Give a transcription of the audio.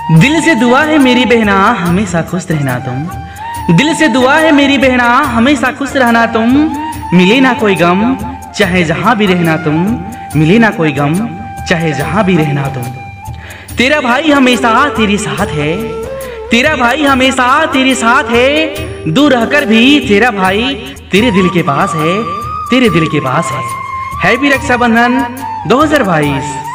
दिल से दुआ है मेरी बहना हमेशा खुश रहना तुम। दिल से दुआ है मेरी बहना हमेशा खुश रहना तुम। मिले ना कोई गम चाहे जहां भी रहना तुम। मिले ना कोई गम चाहे जहां भी रहना तुम। तेरा भाई हमेशा तेरे साथ है। तेरा भाई हमेशा तेरे साथ है। दूर रहकर भी तेरा भाई तेरे दिल के पास है। तेरे दिल के पास है। हैप्पी रक्षाबंधन 2022।